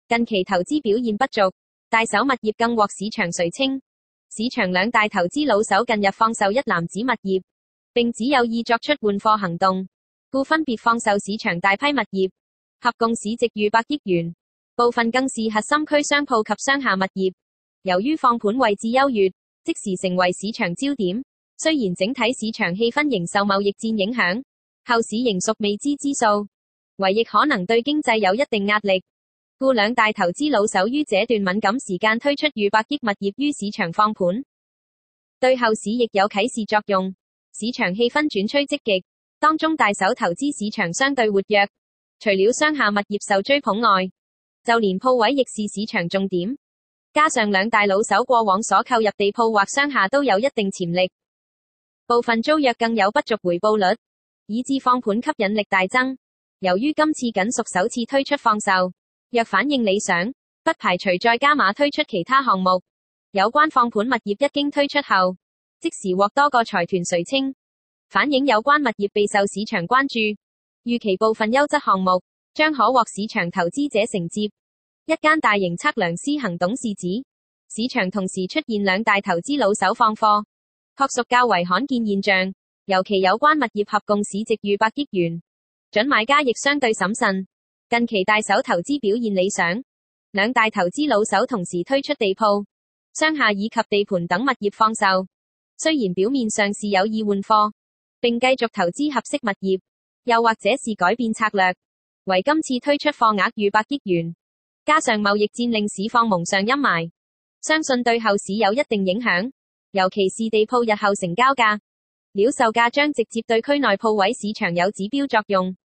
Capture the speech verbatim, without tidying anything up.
近期投資表現不俗，大手物業更獲市場垂青。市場兩大投資老手近日放售一籃子物業，並指有意作出換貨行動，故分別放售市場大批物業，合共市值逾百億元，部分更是核心區商鋪及商廈物業。由於放盤位置優越，即時成為市場焦點。雖然整體市場氣氛仍受貿易戰影響，後市仍屬未知之數，唯亦可能對經濟有一定壓力。故兩大投資老手於這段敏感時間推出逾百億物業於市場放盤，對後市亦有啟示作用。市場氣氛轉趨積極，當中大手投資市場相對活躍，除了商廈物業受追捧外，就連鋪位亦是市場重點。加上兩大老手過往所購入地鋪或商廈都有一定潛力，部分租約更有不俗回報率，以致放盤吸引力大增。由於今次僅屬首次推出放售，若反應理想，不排除再加碼推出其他項目。有關放盤物業一經推出後，即時獲多個財團垂青，反映有關物業備受市場關注。預期部分優質項目將可獲市場投資者承接。一間大型測量師行董事指，市場同時出現兩大投資老手放貨，確屬較為罕見現象。尤其有關物業合共市值逾百億元，準買家亦相對審慎。近期大手投資表現理想，兩大投資老手同時推出地鋪、商廈以及地盤等物業放售。雖然表面上是有意換貨，並繼續投資合適物業，又或者是改變策略，為今次推出貨額逾百億元，加上貿易戰令市況蒙上陰霾，相信對後市有一定影響。尤其是地鋪日後成交價、料售價將直接對區內鋪位市場有指標作用。